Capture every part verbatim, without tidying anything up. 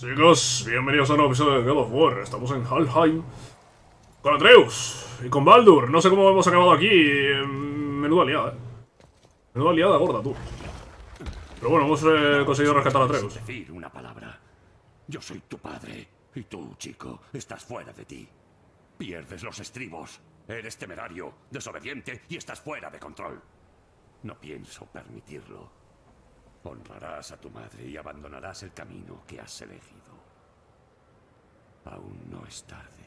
Chicos, bienvenidos a un nuevo episodio de God of War. Estamos en Helheim con Atreus y con Baldur. No sé cómo hemos acabado aquí. Menuda liada, eh. Menuda liada gorda, tú. Pero bueno, hemos eh, conseguido rescatar a Atreus. Decir una palabra. Yo soy tu padre. Y tú, chico, estás fuera de ti. Pierdes los estribos. Eres temerario, desobediente y estás fuera de control. No pienso permitirlo. Honrarás a tu madre y abandonarás el camino que has elegido. Aún no es tarde.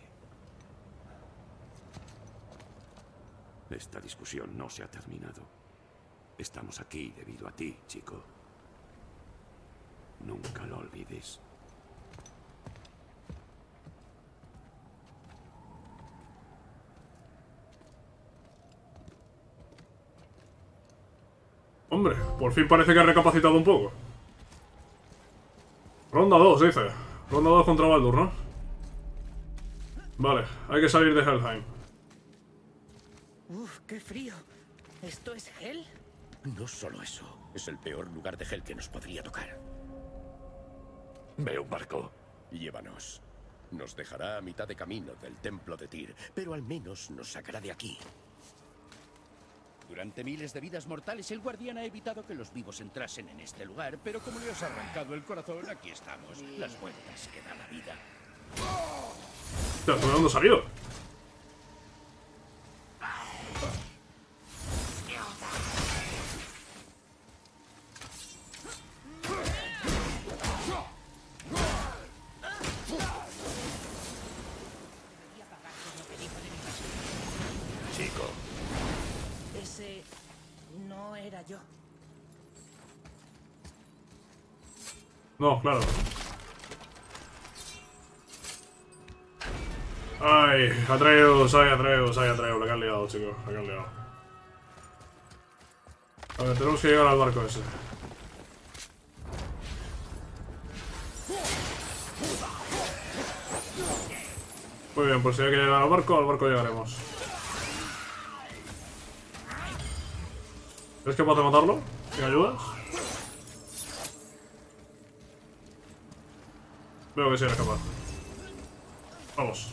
Esta discusión no se ha terminado. Estamos aquí debido a ti, chico. Nunca lo olvides. Hombre, por fin parece que ha recapacitado un poco. Ronda dos, dice. Ronda dos contra Baldur, ¿no? Vale, hay que salir de Helheim. Uf, qué frío. ¿Esto es Hel? No solo eso, es el peor lugar de Hel que nos podría tocar. Veo un barco. Llévanos. Nos dejará a mitad de camino del templo de Tyr, pero al menos nos sacará de aquí. Durante miles de vidas mortales, el guardián ha evitado que los vivos entrasen en este lugar, pero como le has arrancado el corazón, aquí estamos. Las vueltas que da la vida. ¿De dónde ha salido? Chico. Ese no era yo. No, claro. Ay, Atreus, ay, Atreus, ay, Atreus. La que han liado, chicos. La que han liado. A ver, tenemos que llegar al barco ese. Muy bien, pues si hay que llegar al barco, al barco llegaremos. ¿Eres capaz de matarlo? ¿Me ayudas? Veo que sí eres capaz. Vamos.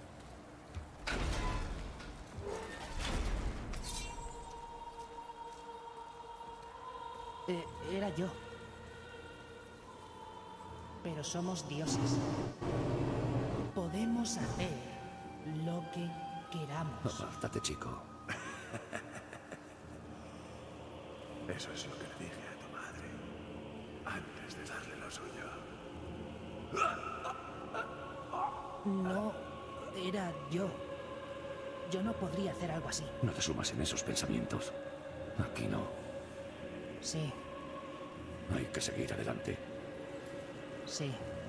Eh, era yo. Pero somos dioses. Podemos hacer lo que queramos. Apártate, chico. Eso es lo que le dije a tu madre antes de darle lo suyo. No era yo. Yo no podría hacer algo así. No te sumas en esos pensamientos. Aquí no. Sí, Hay que seguir adelante. sí.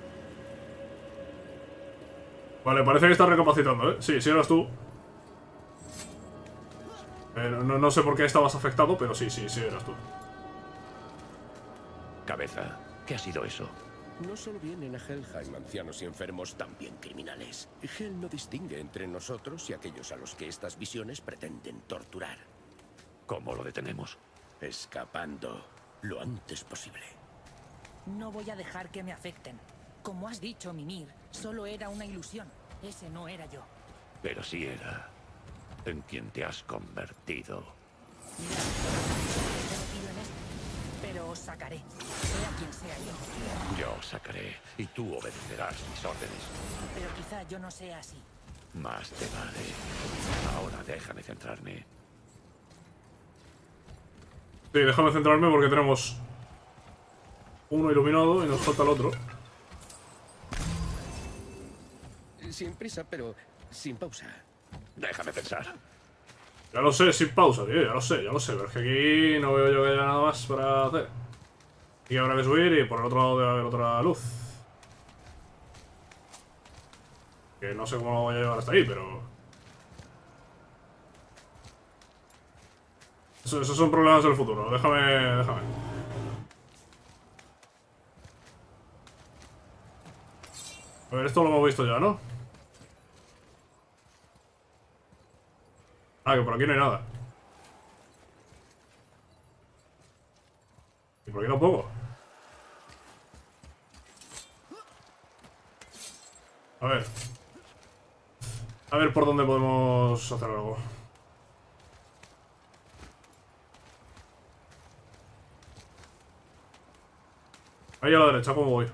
Vale, parece que estás recapacitando, ¿eh? Sí, sí eras tú. Eh, no, no sé por qué estabas afectado, pero sí, sí, sí eras tú. Cabeza, ¿qué ha sido eso? No solo vienen a Helheim ancianos y enfermos, también criminales. Hel no distingue entre nosotros y aquellos a los que estas visiones pretenden torturar. ¿Cómo lo detenemos? Escapando lo antes posible. No voy a dejar que me afecten. Como has dicho, Mimir, solo era una ilusión. Ese no era yo. Pero sí era en quien te has convertido. Mira, he metido en esto, pero os sacaré, sea quien sea yo. Yo os sacaré y tú obedecerás mis órdenes. Pero quizá yo no sea así. Más te vale. Ahora déjame centrarme. Sí, déjame centrarme porque tenemos uno iluminado y nos falta el otro. Sin prisa, pero sin pausa. Déjame pensar. Ya lo sé, sin pausa, tío, ya lo sé, ya lo sé. Pero es que aquí no veo yo que haya nada más para hacer. Aquí habrá que subir y por el otro lado debe haber otra luz. Que no sé cómo lo voy a llevar hasta ahí, pero... Eso, esos son problemas del futuro, déjame, déjame. A ver, esto lo hemos visto ya, ¿no? Ah, que por aquí no hay nada. ¿Y por qué tampoco? A ver. A ver por dónde podemos hacer algo. Ahí a la derecha, ¿cómo voy?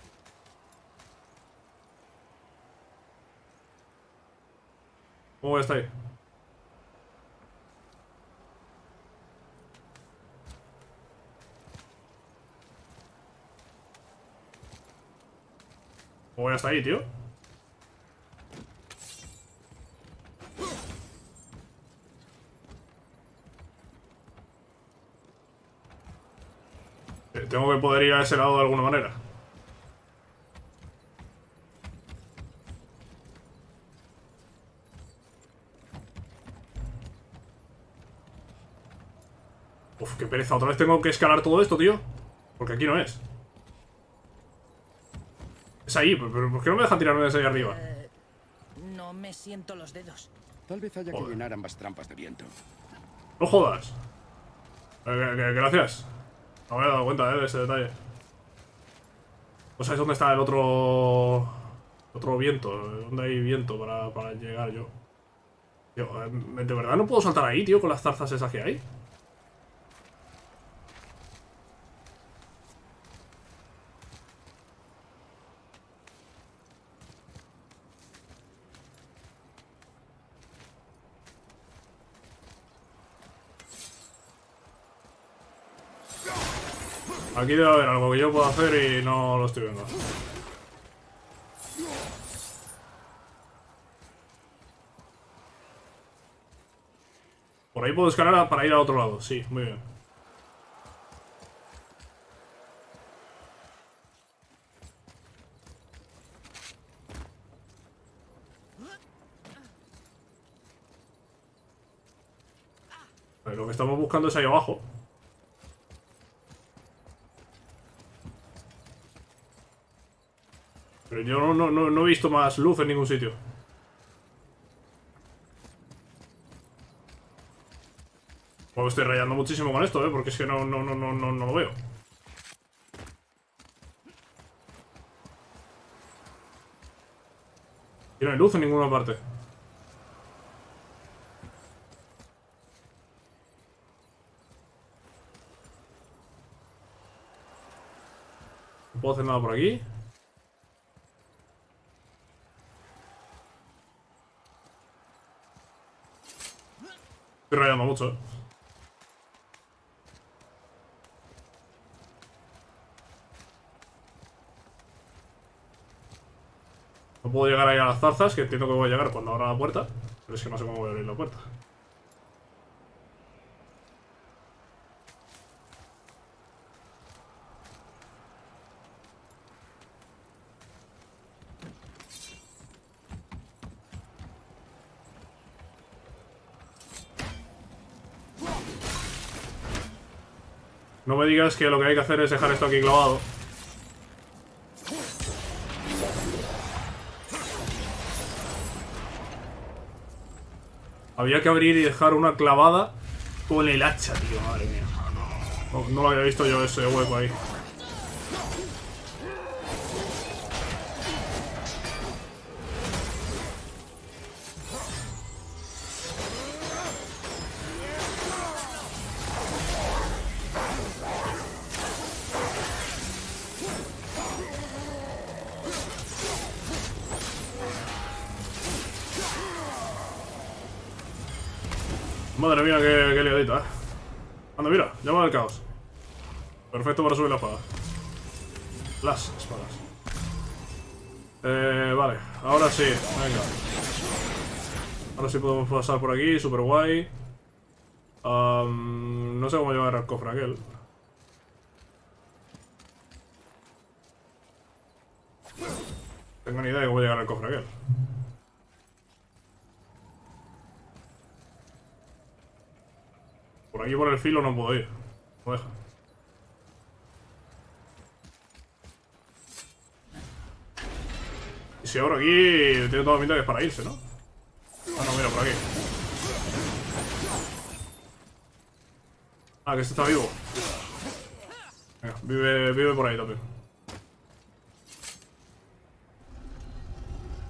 ¿Cómo voy hasta ahí? ¿Cómo voy hasta ahí, tío? Tengo que poder ir a ese lado de alguna manera. Uf, qué pereza. Otra vez tengo que escalar todo esto, tío. Porque aquí no es. Es ahí, pero ¿por qué no me dejan tirarme desde ahí arriba? Eh, no me siento los dedos. Tal vez haya Joder. que llenar ambas trampas de viento. No jodas. Eh, eh, Gracias. No me había dado cuenta, eh, de ese detalle. ¿No sabes dónde está el otro... otro viento? ¿Dónde hay viento para, para llegar yo? Tío, eh, ¿de verdad no puedo saltar ahí, tío, con las zarzas esas que hay? Aquí debe haber algo que yo pueda hacer y no lo estoy viendo. Por ahí puedo escalar para ir al otro lado. Sí, muy bien. Vale, lo que estamos buscando es ahí abajo. Pero yo no, no, no, no he visto más luz en ningún sitio. Pues estoy rayando muchísimo con esto, ¿eh? Porque es que no, no, no, no, no, no lo veo. Y no hay luz en ninguna parte. No puedo hacer nada por aquí. Estoy rayando mucho, ¿eh? No puedo llegar ahí a las zarzas, que entiendo que voy a llegar cuando abra la puerta. Pero es que no sé cómo voy a abrir la puerta. No me digas que lo que hay que hacer es dejar esto aquí clavado. Había que abrir y dejar una clavada con el hacha, tío. Madre mía. No, no lo había visto yo ese hueco ahí. Madre mía, qué, qué liadita, eh. Anda, mira, llama al caos. Perfecto para subir la espada. Las espadas. Eh, vale, ahora sí, venga. Ahora sí podemos pasar por aquí, super guay. Um, no sé cómo llevar al cofre aquel. Tengo ni idea de cómo llegar al cofre aquel. Por aquí por el filo no puedo ir. No deja. Y si ahora aquí tiene toda la pinta que es para irse, ¿no? Ah, no, mira, por aquí. Ah, que este está vivo. Venga, vive, vive por ahí también.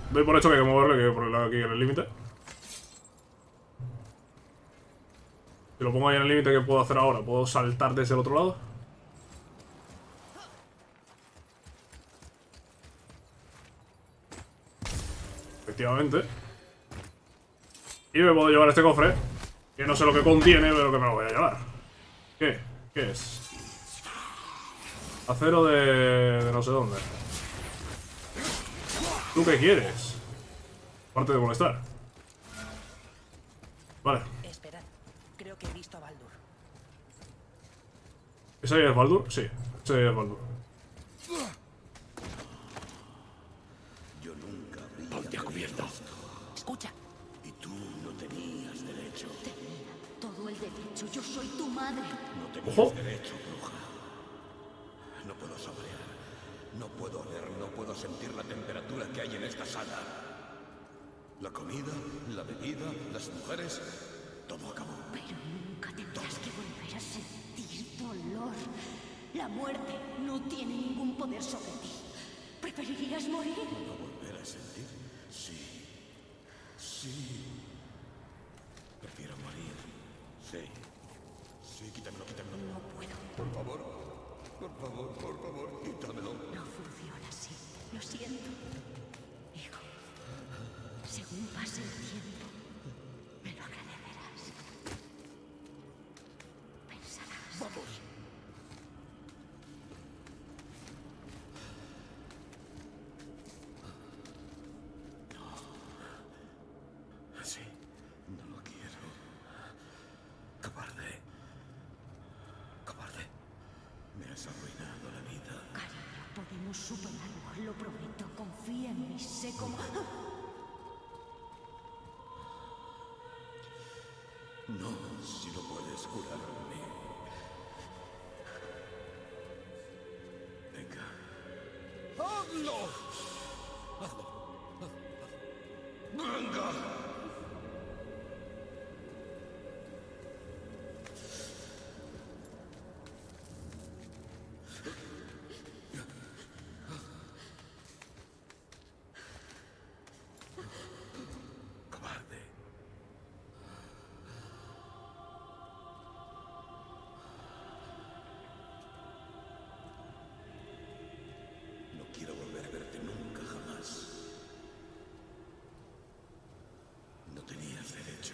Doy por hecho que hay que moverle, que ponerlo aquí en el límite. Si lo pongo ahí en el límite, ¿qué puedo hacer ahora? ¿Puedo saltar desde el otro lado? Efectivamente. Y me puedo llevar este cofre, que no sé lo que contiene, pero que me lo voy a llevar. ¿Qué? ¿Qué es? Acero de, de no sé dónde. ¿Tú qué quieres? Aparte de molestar. Vale. Esperad, creo que he visto a Baldur. ¿Ese ahí es Baldur? Sí, ese ahí es Baldur. Yo nunca habría Ponte a cubierto. Escucha, Y tú no tenías derecho. Tenía todo el derecho. Yo soy tu madre. No tenías Ojo. derecho, bruja. No puedo saborear. No puedo oler. No puedo sentir la temperatura que hay en esta sala. La comida, la bebida, las mujeres. Todo acabó. Pero nunca tendrás que volver a sentir dolor. La muerte no tiene ningún poder sobre ti. ¿Preferirías morir? ¿No volver a sentir? Sí. Sí. Prefiero morir. Sí. Sí, quítamelo, quítamelo. No puedo. Por favor. Por favor, por favor, quítamelo. No funciona así. Lo siento. Hijo, según pase el tiempo, me lo agradecerás. Pensarás. Vamos. Sí. No lo quiero. Cobarde. Cobarde. Me has arruinado la vida. Cariño, podemos superarlo, lo prometo. Confía en mí, sé cómo... No, si no puedes curarme. Venga. ¡Hazlo! ¡Hazlo! ¡Venga! Cobarde. No quiero volver a verte nunca, jamás. No tenías derecho.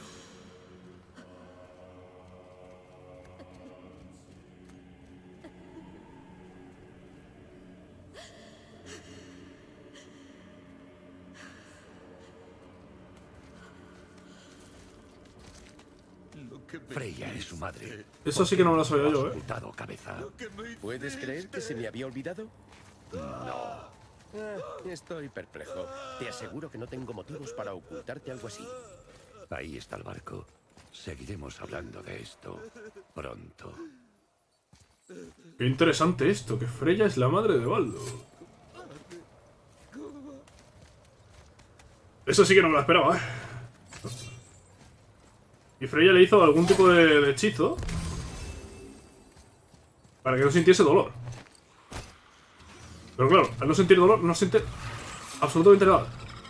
Lo que me Freya es su madre. Eso sí que no me lo sabía yo, eh. Ocultado, cabeza. que me ¿Puedes creer que se me había olvidado? No. Ah, estoy perplejo. Te aseguro que no tengo motivos para ocultarte algo así. Ahí está el barco. Seguiremos hablando de esto pronto. Qué interesante esto, que Freya es la madre de Baldur. Eso sí que no me lo esperaba, eh. Y Freya le hizo algún tipo de, de hechizo para que no sintiese dolor. Pero claro, al no sentir dolor, no siente absolutamente nada.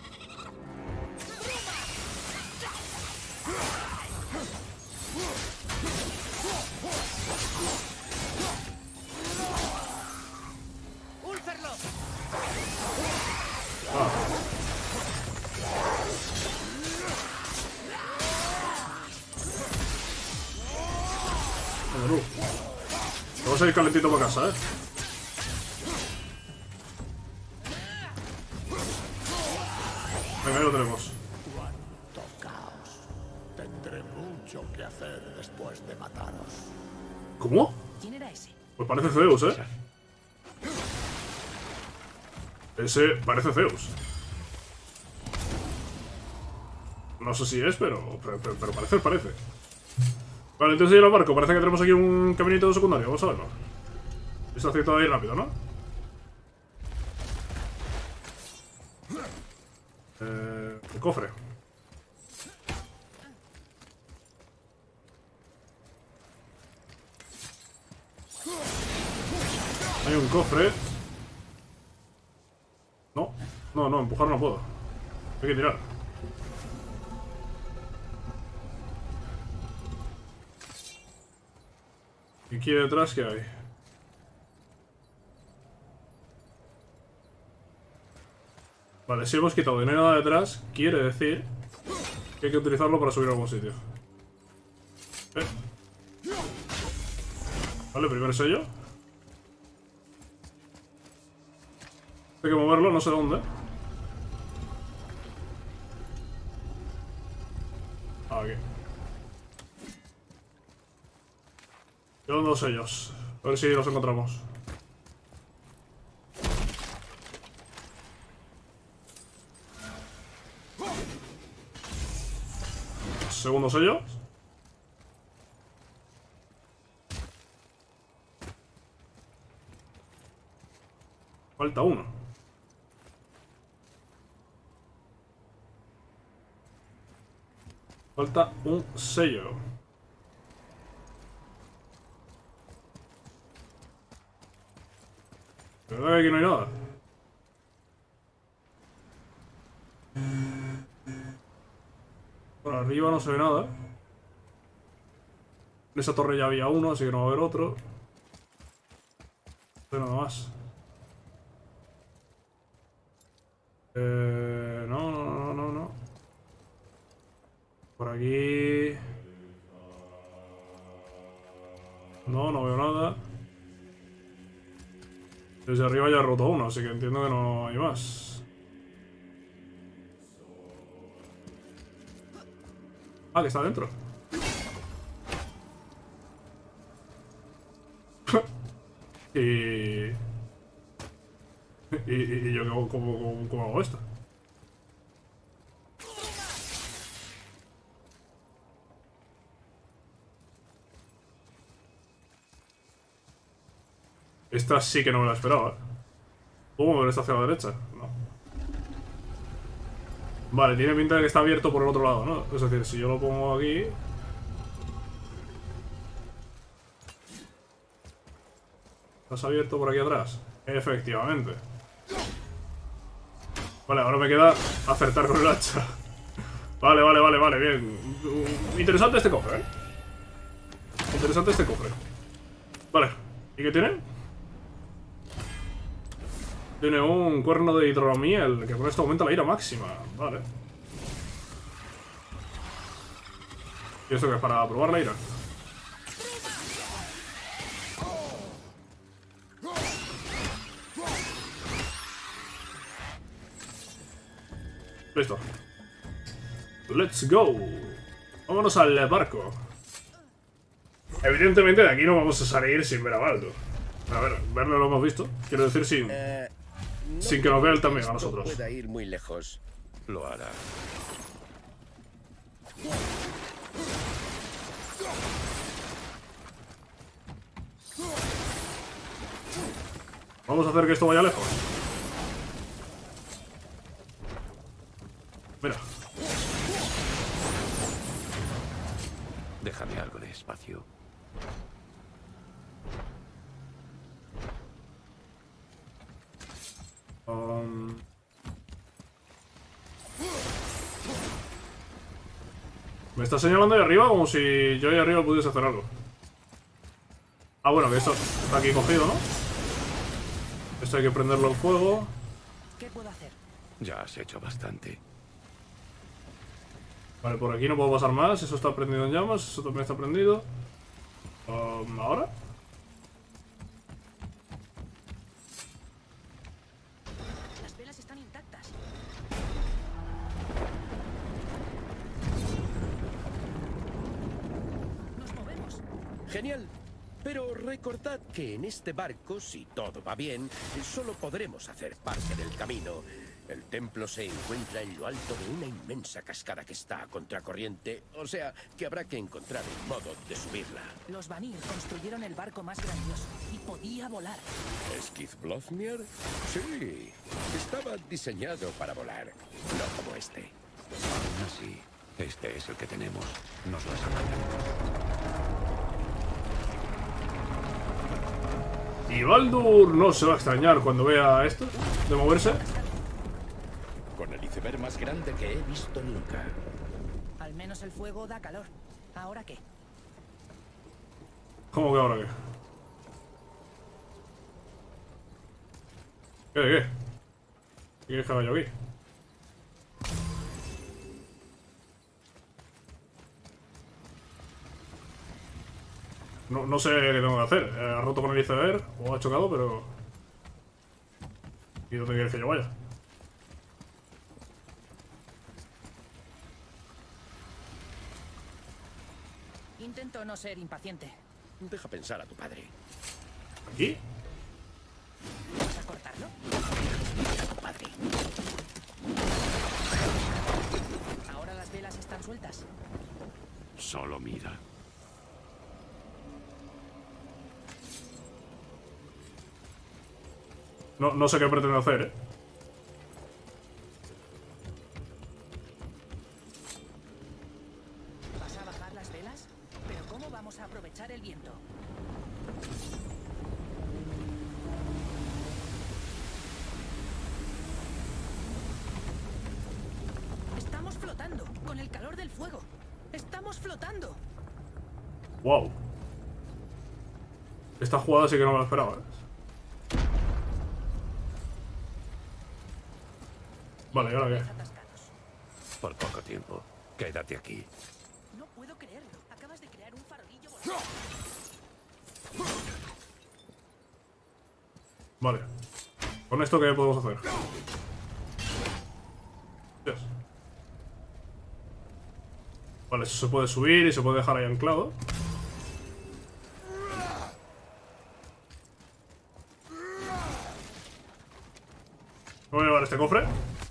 Venga, tú. Vamos a ir calentito para casa, eh. Venga, ahí lo tenemos. Tocaos. Tendré mucho que hacer después de mataros. ¿Cómo? ¿quién era ese? Pues parece Zeus, eh. Ese parece Zeus. No sé si es, pero, pero, pero, pero parece, parece. Vale, entonces ir al barco. Parece que tenemos aquí un caminito secundario. Vamos a verlo. Está haciendo ahí rápido, ¿no? Eh, el cofre. Hay un cofre. No, no, no, empujar no puedo. Hay que tirar. ¿Y aquí detrás qué hay? Vale, si hemos quitado y no hay nada detrás, quiere decir que hay que utilizarlo para subir a algún sitio. ¿Eh? Vale, primer sello. Hay que moverlo, no sé dónde. Aquí. Quedan dos sellos. A ver si los encontramos. Segundo sello. Falta uno. Falta un sello. Pero aquí no hay nada. Por arriba no se ve nada. En esa torre ya había uno, así que no va a haber otro. No hay nada más. Eh, no, no, no, no, no. Por aquí... No, no veo nada. Desde arriba ya he roto uno, así que entiendo que no hay más. Ah, que está dentro. y... y... Y yo cómo, cómo, cómo hago esto. Esta sí que no me la esperaba, ¿eh? ¿Puedo mover esta hacia la derecha? No. Vale, tiene pinta de que está abierto por el otro lado, ¿no? Es decir, si yo lo pongo aquí... ¿Estás abierto por aquí atrás? Efectivamente. Vale, ahora me queda acertar con el hacha. Vale, vale, vale, vale, bien. Interesante este cofre, ¿eh? Interesante este cofre. Vale, ¿y qué tiene? Tiene un cuerno de hidromiel, que con esto aumenta la ira máxima. Vale. ¿Y esto qué es? ¿Para probar la ira? Listo. Let's go. Vámonos al barco. Evidentemente de aquí no vamos a salir sin ver a Baldur. A ver, verlo lo hemos visto. Quiero decir sin... Eh, no sin que nos vea él también a esto nosotros. Pueda ir muy lejos. Lo hará. Vamos a hacer que esto vaya lejos. Mira. Déjame algo de espacio. Um... Me está señalando ahí arriba como si yo ahí arriba pudiese hacer algo. Ah, bueno, que esto está aquí cogido, ¿no? Esto hay que prenderlo en fuego. ¿Qué puedo hacer? Ya has hecho bastante. Vale, por aquí no puedo pasar más. Eso está prendido en llamas. Eso también está prendido. Um, ¿Ahora? Las velas están intactas. Nos movemos. Genial. Pero recordad que en este barco, si todo va bien, solo podremos hacer parte del camino. El templo se encuentra en lo alto de una inmensa cascada que está a contracorriente, o sea, que habrá que encontrar un modo de subirla. Los Vanir construyeron el barco más grandioso y podía volar. ¿Skidbladnir? Sí, estaba diseñado para volar, no como este. Aún así, este es el que tenemos. Nos lo apañamos. Y Baldur no se va a extrañar cuando vea esto de moverse. Con hélice llover más grande que he visto nunca. Al menos el fuego da calor. ¿Ahora qué? ¿Cómo que ahora qué? ¿Qué de qué? ¿Qué quieres que haga yo aquí? No, no sé qué tengo que hacer. Ha roto con el iceberg o ha chocado, pero... ¿Y dónde quieres que yo vaya? Intento no ser impaciente. Deja pensar a tu padre. ¿Aquí? ¿Vas a cortarlo? A tu padre. Ahora las velas están sueltas. Solo mira. No, no sé qué pretende hacer, ¿eh? ¿Vas a bajar las velas? ¿Pero cómo vamos a aprovechar el viento? Estamos flotando, con el calor del fuego. ¡Estamos flotando! ¡Wow! Esta jugada sí que no me la esperaba, ¿eh? Vale, ¿y ahora qué? Atascados. Por poco tiempo. Quédate aquí. No puedo creerlo. Acabas de crear un farolillo volador. Vale. ¿Con esto qué podemos hacer? Dios. Vale, eso se puede subir y se puede dejar ahí anclado. Voy a llevar este cofre.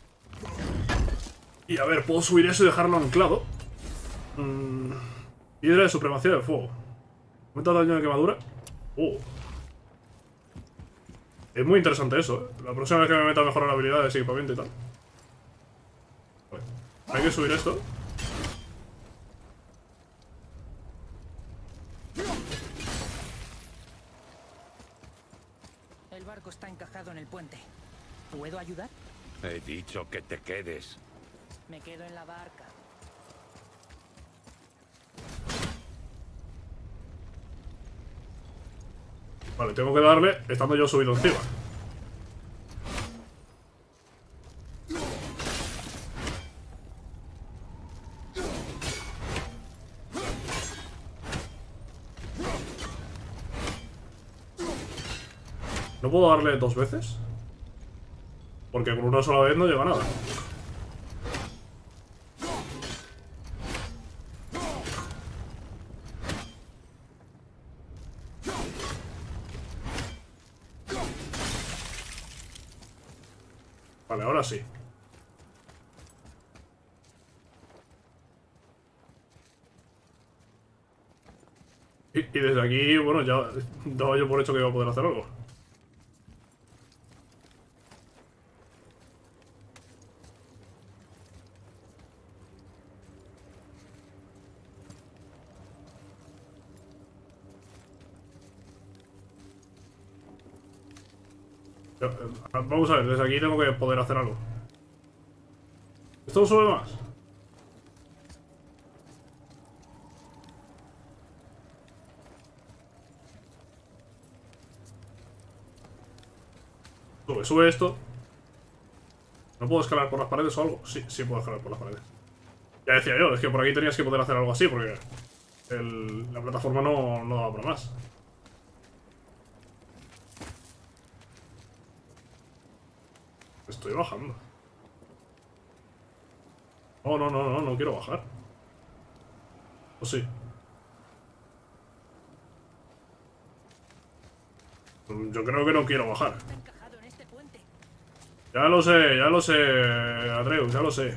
Y a ver, puedo subir eso y dejarlo anclado. Mm, piedra de supremacía del fuego. ¿Aumenta el daño de quemadura? Oh. Es muy interesante eso, ¿eh? La próxima vez que me meta a mejorar habilidades de equipamiento y tal. Vale. Hay que subir esto. El barco está encajado en el puente. ¿Puedo ayudar? He dicho que te quedes. Me quedo en la barca. Vale, tengo que darle estando yo subido encima. ¿No puedo darle dos veces? Porque con una sola vez no llega a nada. Vale, ahora sí. Y, y desde aquí, bueno, ya daba yo por hecho que iba a poder hacer algo. Vamos a ver, desde aquí tengo que poder hacer algo. ¿Esto no sube más? Sube, sube esto. ¿No puedo escalar por las paredes o algo? Sí, sí puedo escalar por las paredes. Ya decía yo, es que por aquí tenías que poder hacer algo así, porque el, la plataforma no, no daba para más. Estoy bajando. Oh, no, no, no, no quiero bajar. ¿O sí? Yo creo que no quiero bajar. Está encajado en este puente. Ya lo sé, ya lo sé, Atreus, ya lo sé.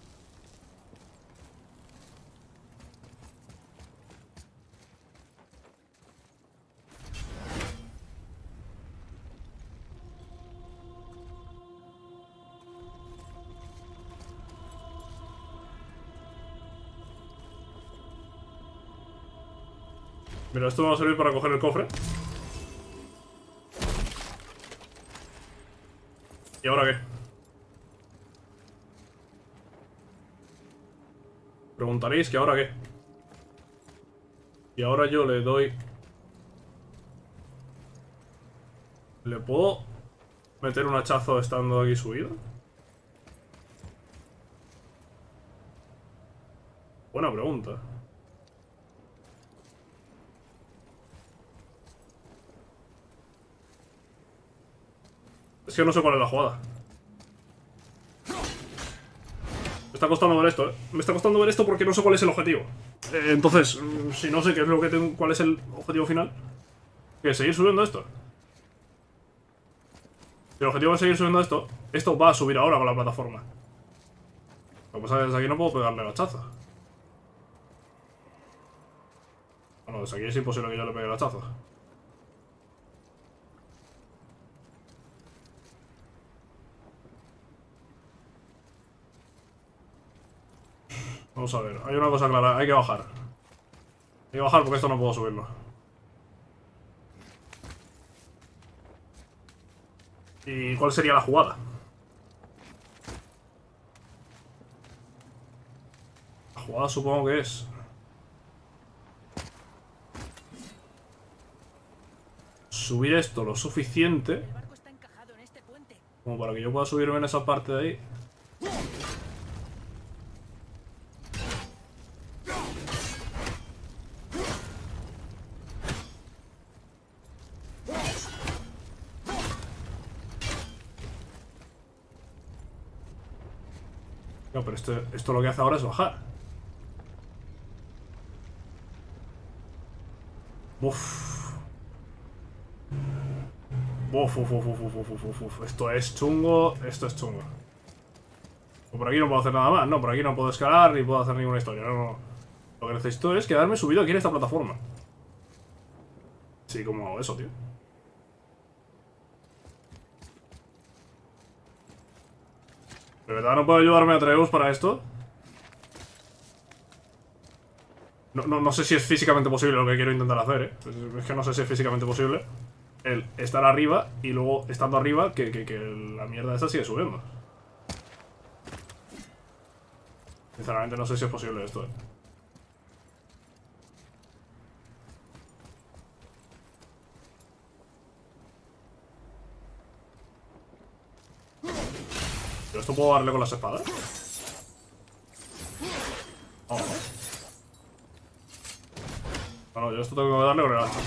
Mira, esto me va a servir para coger el cofre. ¿Y ahora qué? Preguntaréis que ahora qué. Y ahora yo le doy... ¿Le puedo meter un hachazo estando aquí subido? Buena pregunta. Es que no sé cuál es la jugada. Me está costando ver esto, ¿eh? Me está costando ver esto porque no sé cuál es el objetivo. Eh, entonces, si no sé qué es lo que tengo, cuál es el objetivo final, ¿qué? ¿Seguir subiendo esto? Si el objetivo es seguir subiendo esto, esto va a subir ahora con la plataforma. Lo que pasa es que desde aquí no puedo pegarle el hachazo. Bueno, desde aquí es imposible que yo le pegue el hachazo. Vamos a ver, hay una cosa clara, hay que bajar. Hay que bajar porque esto no puedo subirlo. ¿Y cuál sería la jugada? La jugada supongo que es... subir esto lo suficiente como para que yo pueda subirme en esa parte de ahí. No, pero esto, esto lo que hace ahora es bajar. Uff. Uf, uf, uf, uf, uf, uf, uf, uf. Esto es chungo, esto es chungo. Por aquí no puedo hacer nada más, no, por aquí no puedo escalar ni puedo hacer ninguna historia, no, no. Lo que necesito es quedarme subido aquí en esta plataforma. Sí, ¿cómo hago eso, tío? ¿De verdad no puedo ayudarme a Atreus para esto? No, no, no sé si es físicamente posible lo que quiero intentar hacer, ¿eh? Es que no sé si es físicamente posible el estar arriba y luego, estando arriba, que, que, que la mierda esta sigue subiendo. Sinceramente no sé si es posible esto, ¿eh? ¿Pero esto puedo darle con las espadas? No, no. Bueno, yo esto tengo que darle con el hacha.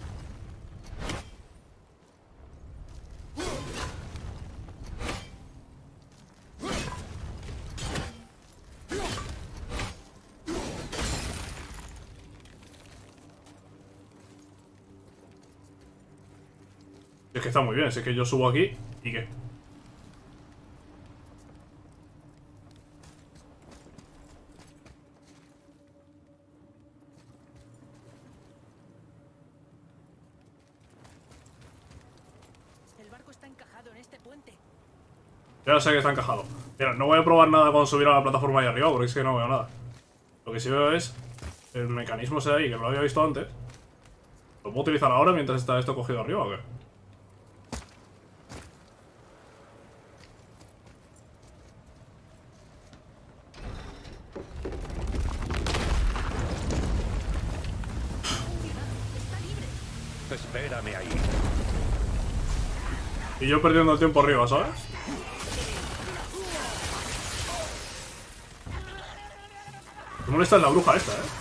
Es que está muy bien, si es que yo subo aquí y qué. El barco está encajado en este puente. Ya sé que está encajado. Mira, no voy a probar nada cuando subir a la plataforma ahí arriba porque es que no veo nada. Lo que sí veo es el mecanismo ese de ahí, que no lo había visto antes. ¿Lo puedo utilizar ahora mientras está esto cogido arriba o qué? Espérame ahí. Y yo perdiendo el tiempo arriba, ¿sabes? Me molesta la bruja esta, ¿eh?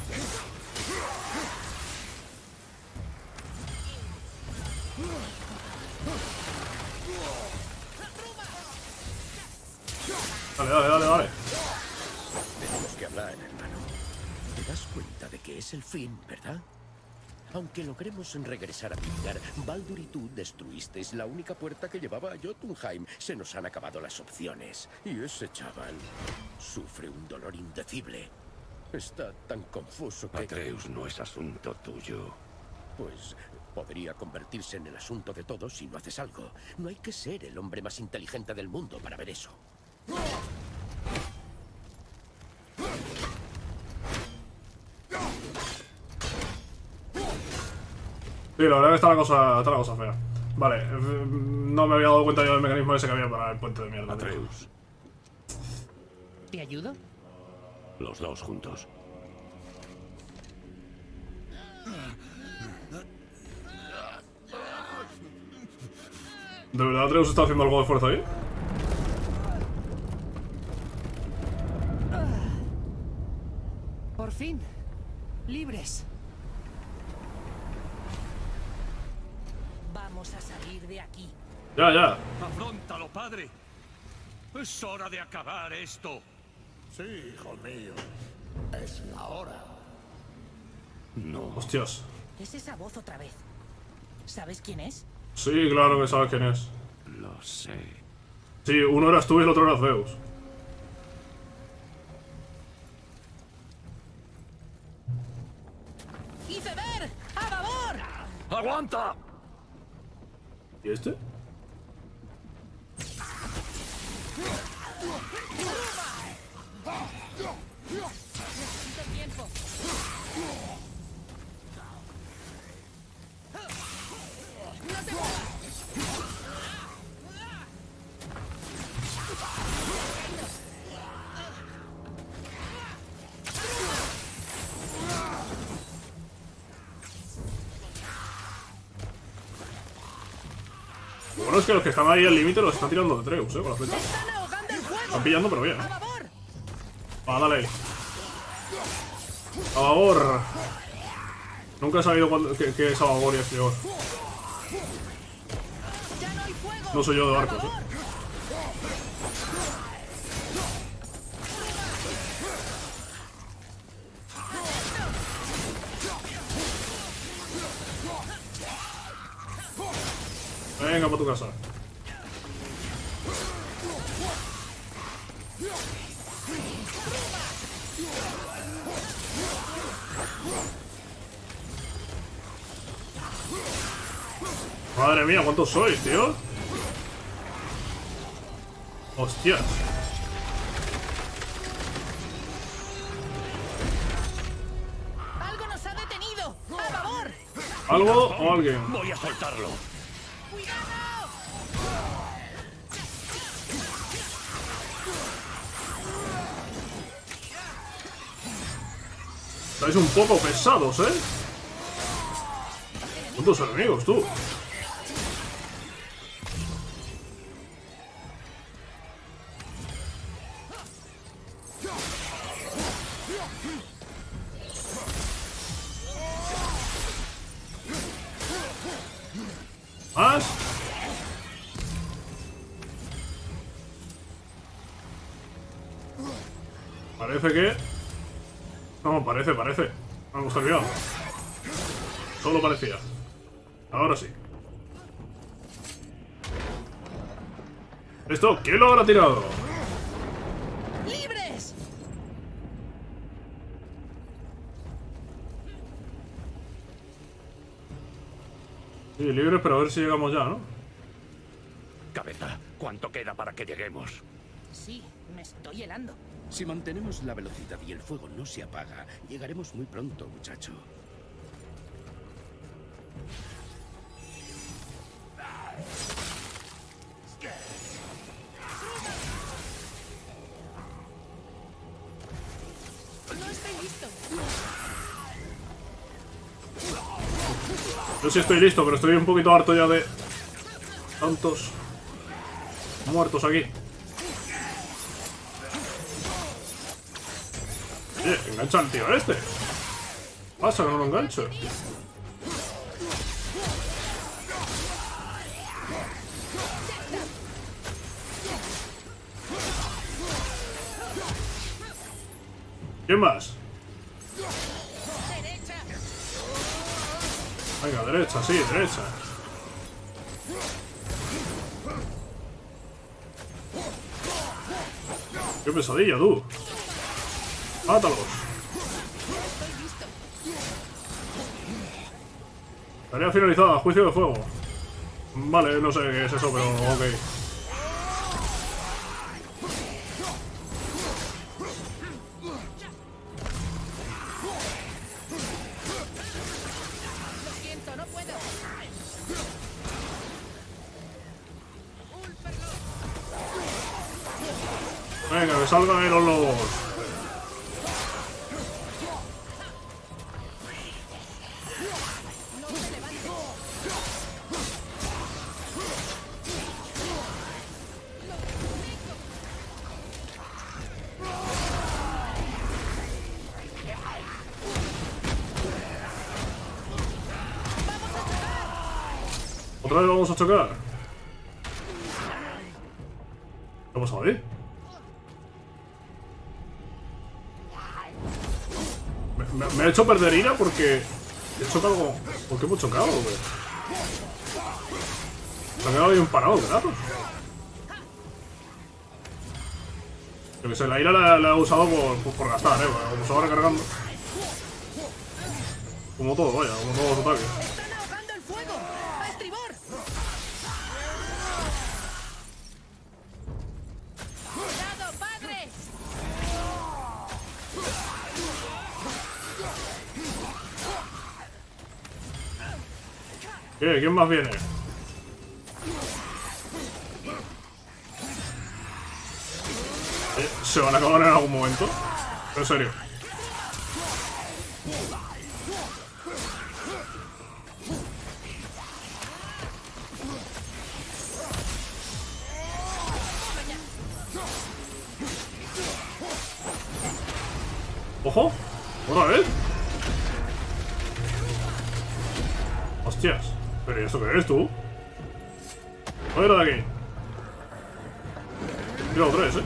Dale, dale, dale, dale. Tenemos que hablar, hermano. Te das cuenta de que es el fin, ¿verdad? Aunque logremos regresar a Midgard, Baldur y tú destruisteis la única puerta que llevaba a Jotunheim. Se nos han acabado las opciones. Y ese chaval sufre un dolor indecible. Está tan confuso que... Atreus no es asunto tuyo. Pues podría convertirse en el asunto de todos si no haces algo. No hay que ser el hombre más inteligente del mundo para ver eso. Sí, la verdad que está la cosa, está la cosa fea. Vale, no me había dado cuenta yo del mecanismo ese que había para el puente de mierda. Atreus. ¿Te ayudo? Los dos juntos. ¿De verdad Atreus está haciendo algo de fuerza ahí? Por fin. Libres. Vamos a salir de aquí. Ya, ya. ¡Afróntalo, padre! Es hora de acabar esto. Sí, hijo mío. Es la hora. No. Hostias. Es esa voz otra vez. ¿Sabes quién es? Sí, claro que sabes quién es. Lo sé. Sí, uno eras tú y el otro era Zeus. ¡Iceberg! ¡A favor! ¡Aguanta! ¿Y este? Necesito tiempo. ¡No te muevas! Lo bueno es que los que están ahí al límite los está tirando de Atreus, eh, con las flechas. ¡Están ahogando el fuego! Están pillando, pero bien. ¡A favor! Ah, dale. A favor. Nunca he sabido cuándo, qué, qué es a favor y es peor. ¡Ya no hay fuego! No soy yo de barcos, ¡A eh. favor! Venga, para tu casa. Madre mía, ¿cuántos sois, tío? Hostias. ¡Algo nos ha detenido! ¡A favor! ¿Algo o alguien? Voy a soltarlo. ¡Cuidado! Estáis un poco pesados, ¿eh? ¿Cuántos enemigos, tú? ¿Más? Parece que... No, parece, parece. Vamos, olvidado. Solo parecía. Ahora sí. ¿Esto? ¿Quién lo habrá tirado? ¡Libres! Sí, libres, pero a ver si llegamos ya, ¿no? Cabeza, ¿cuánto queda para que lleguemos? Sí, me estoy helando. Si mantenemos la velocidad y el fuego no se apaga, llegaremos muy pronto, muchacho. No estoy listo. Yo sí estoy listo, pero estoy un poquito harto ya de... tantos... muertos aquí. Oye, engancha al tío este. Pasa que no lo engancho. ¿Quién más? ¡Derecha! Venga, derecha, sí, derecha. Qué pesadilla, tú. ¡Mátalos! Tarea finalizada, juicio de fuego. Vale, no sé qué es eso, pero ok. Lo siento, no puedo. Venga, que salgan ahí los lobos. otra vez vamos a chocar. ¿Qué ha pasado ahí? Me, me, me ha hecho perder ira porque he chocado como... ¿Por qué hemos chocado, güey? Se ha quedado bien parado, ¿verdad? Yo que sé, la ira la, la he usado por, por, por gastar, eh. Como se va recargando. Como todo, vaya, como todos los ataques. ¡Están ahogando el fuego! ¡A estribor! ¡Cuidado, padre! ¿Qué? ¿Quién más viene? Eh, ¿Se van a acabar en algún momento? En serio. ¡Ojo! ¿Otra vez? ¡Hostias! ¿Pero ¿y esto qué eres tú? ¡Fuera de aquí! He tirado tres, eh.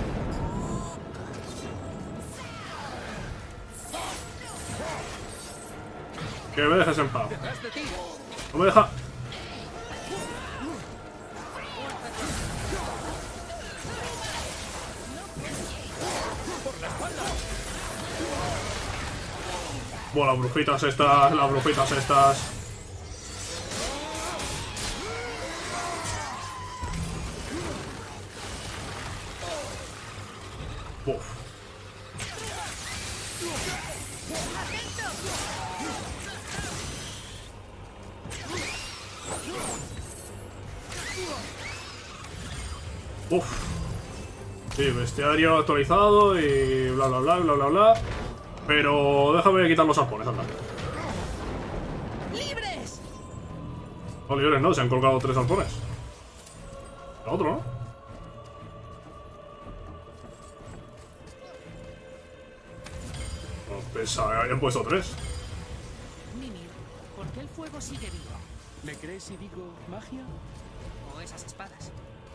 Que me dejes en paz. No me deja. Bueno, las brujitas estas, las brujitas estas. Uf. Uf. Sí, bestiario actualizado y bla bla bla bla bla bla. Pero déjame quitar los arpones, anda. ¡Libres! No, libres no, se han colgado tres arpones. El otro, ¿no? No pensaba que habían puesto tres. Mimir, ¿por qué el fuego sigue vivo? ¿Me crees si digo magia? ¿O esas espadas?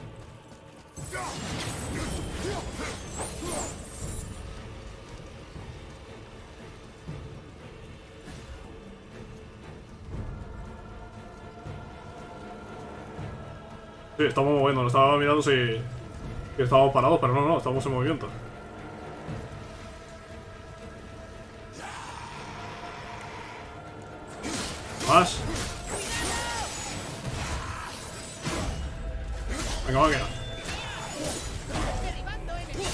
Sí, estamos moviendo, no estaba mirando si, si estábamos parados, pero no, no, estamos en movimiento. Más. Venga, máquina. ¡Derribando enemigos!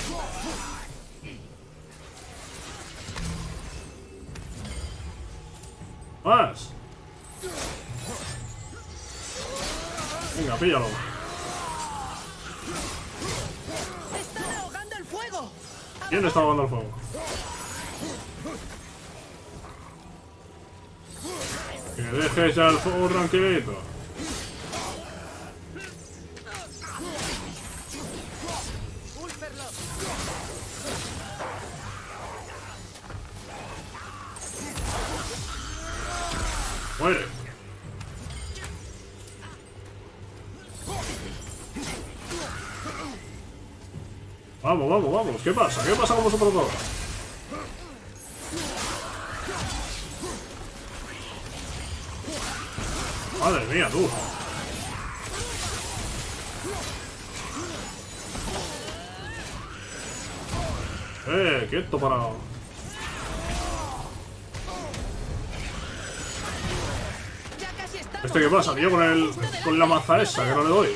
Más. Venga, píllalo. ¡Están ahogando el fuego! ¿Quién está ahogando el fuego? Que dejes ya el fuego tranquilito. Muere. Vamos, vamos, vamos. ¿Qué pasa? ¿Qué pasa con vosotros dos? Madre mía, tú. Eh, quieto parado. ¡Ya casi estamos! ¿Este qué pasa, tío? Con el. con la maza esa, que no le doy.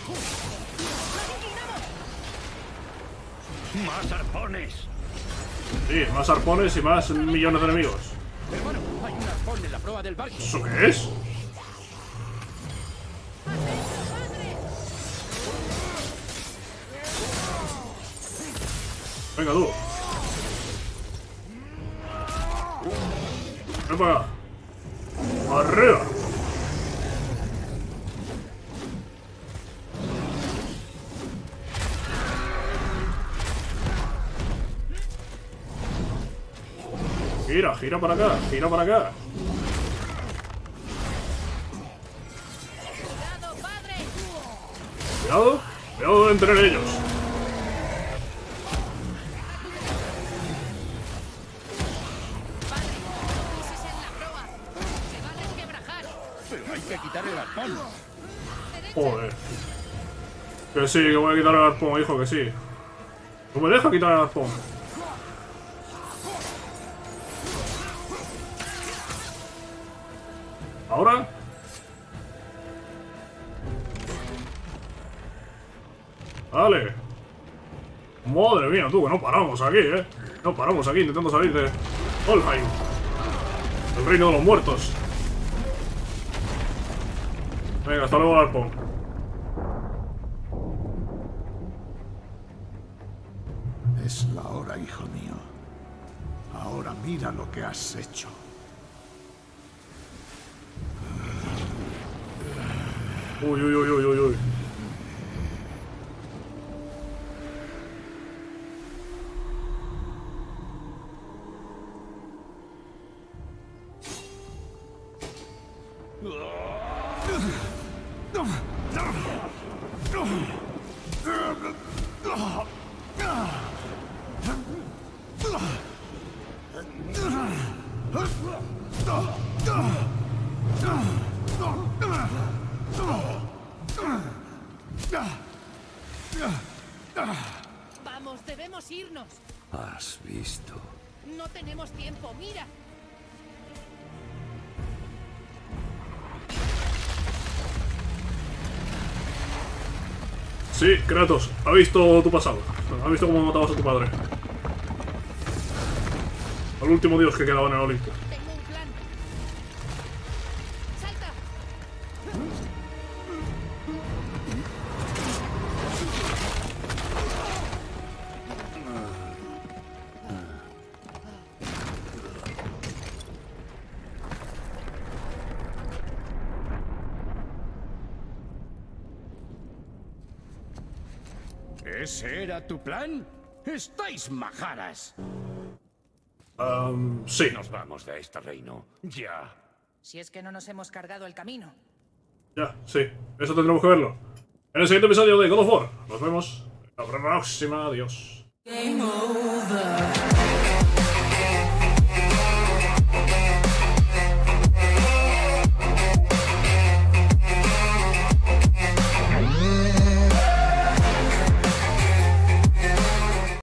¡Más arpones! Sí, más arpones y más millones de enemigos. Hermano, hay un arpón en la proa del barco. ¿Eso qué es? Venga, tú. Ven para acá. ¡Arriba! Gira, gira para acá, gira para acá. ¡Cuidado, Cuidado. Cuidado entre ellos. Pero hay que quitar el arpón. Joder. Que sí, que voy a quitar el arpón, hijo, que sí. No me deja quitar el arpón. ¿Ahora? Dale. Madre mía, tú, que no paramos aquí, eh. No paramos aquí intentando salir de Valheim, el reino de los muertos. Venga, hasta luego el arpón. Es la hora, hijo mío. Ahora mira lo que has hecho. Uy, uy, uy, uy, uy, uy. Vamos, debemos irnos. ¿Has visto? No tenemos tiempo, mira. Sí, Kratos, ha visto tu pasado. Ha visto cómo matabas a tu padre. Al último dios que quedaba en el Olimpo. Tengo un plan. ¡Salta! ¿Ese era tu plan? ¡Estáis majaras! Um, sí. Nos vamos de este reino. Ya. Si es que no nos hemos cargado el camino. Ya, sí. Eso tendremos que verlo en el siguiente episodio de God of War. Nos vemos en la próxima. Adiós. Game over.